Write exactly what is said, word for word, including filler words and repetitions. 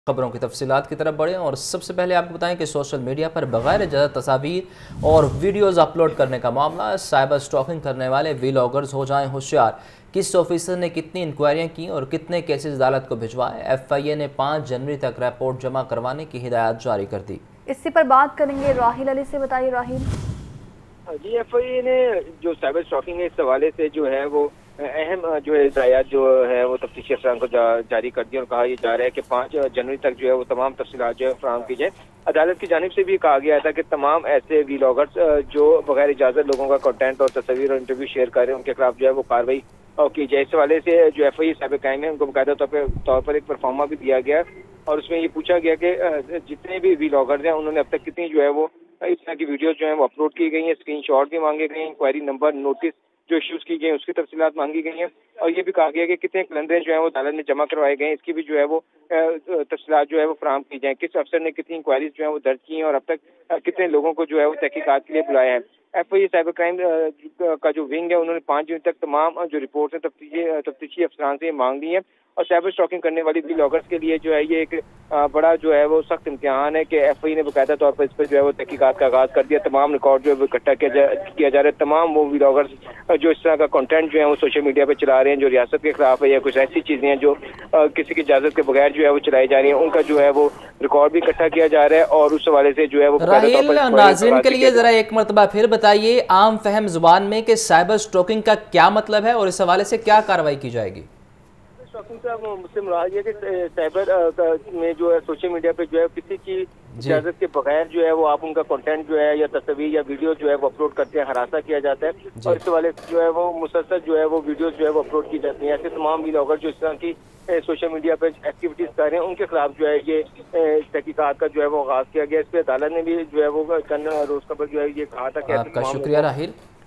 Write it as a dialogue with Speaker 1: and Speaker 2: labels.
Speaker 1: खबरों की तफसीलात की तरफ बढ़ें और सबसे पहले आपको बताएं कि सोशल मीडिया पर बगैर इजाज़त तस्वीर और वीडियोज़ अपलोड करने का मामला, साइबर स्टॉकिंग करने वाले वीलॉगर्स हो जाएं होशियार। किस ऑफिसर ने कितनी इंक्वायरियां की और कितने केसेस अदालत को भिजवाए, एफ आई ए ने पाँच जनवरी तक रिपोर्ट जमा करवाने की हिदायत जारी कर दी।
Speaker 2: इसी पर बात करेंगे राहिल अली से। बताइए राहिल।
Speaker 3: जी, एफ आई ए ने जो साइबर स्टॉकिंग है इस हवाले से जो है वो अहम जो है हिदायत जो है वो तफ्तीशी अफसरान को जा, जारी कर दिया और कहा यह जा रहा है कि पाँच जनवरी तक जो है वो तमाम तफसीलात जो है फराहम की जाए। अदालत की जानिब से भी कहा गया था कि तमाम ऐसे वीलॉगर्स जो बगैर इजाज़त लोगों का कंटेंट और तस्वीर और इंटरव्यू शेयर कर रहे हैं उनके खिलाफ जो है वो कार्रवाई की जाए। इस हवाले से जो एफ आई ए साहिब कायम है उनको बाकायदा तौर पर एक परफॉर्मा भी दिया गया और उसमें ये पूछा गया कि जितने भी वीलॉगर्स हैं उन्होंने अब तक कितनी जो है वो इस तरह की वीडियोज जो है वो अपलोड की गई हैं, स्क्रीनशॉट भी मांगे गए हैं, इंक्वायरी नंबर, नोटिस जो इश्यूज की गई हैं उसकी तफसीलात मांगी गई हैं और ये भी कहा गया कि कितने कैलेंडर जो है वो अदालत में जमा करवाए गए हैं, इसकी भी जो है वो तफसीलात जो है वो फराहम की जाए। किस अफसर ने कितनी इंक्वायरीज जो है वो दर्ज की हैं और अब तक कितने लोगों को जो है वो तहकीकात के लिए बुलाया है। F I A cyber crime का जो विंग है उन्होंने पाँच जून तक तमाम जो रिपोर्ट है तफ्तीशी तफ्तीशी अफसरान से मांग ली है और साइबर स्टॉकिंग करने वाली वीलॉगर्स के लिए जो है ये एक बड़ा जो है वो सख्त इम्तिहान है कि एफ आई ए ने बाकायदा तौर पर इस पर जो है वो तहकीकात का आगाज कर दिया। तमाम रिकॉर्ड जो है वो इकट्ठा किया जा किया जा रहा है। तमाम वो वीलॉगर्स जो इस तरह का कंटेंट जो है वो सोशल मीडिया पे चला रहे हैं जो रियासत के खिलाफ है या कुछ ऐसी चीजें हैं जो किसी की इजाजत के बगैर जो है वो चलाई जा रही है, उनका जो है वो रिकॉर्ड भी इकट्ठा किया जा रहा है और उस हवाले से जो है वो
Speaker 1: राहिल, नाज़रीन के लिए जरा एक मरतबा फिर बताइए आम फहम जुबान में कि साइबर स्टॉकिंग का क्या मतलब है और इस हवाले से क्या कार्रवाई की जाएगी।
Speaker 3: स्टॉकिंग का मुझसे मुराद ये कि साइबर में जो है सोशल मीडिया पे जो है किसी की इजाजत के बगैर जो है वो आप उनका कंटेंट जो है या तस्वीर या वीडियो जो है वो अपलोड करते हैं, हरासा किया जाता है और इस वाले जो है वो मुसलसल जो है वो वीडियो जो है वो अपलोड की जाती है। ऐसे तमाम वीलॉगर जो इस तरह की सोशल मीडिया पे एक्टिविटीज कर रहे हैं उनके खिलाफ जो है ये तहकीकात का जो है वो आगाज किया गया। इस पर अदालत ने भी जो है वो कल रोज खबर जो है ये कहा था कि
Speaker 1: आपका शुक्रिया राहिल।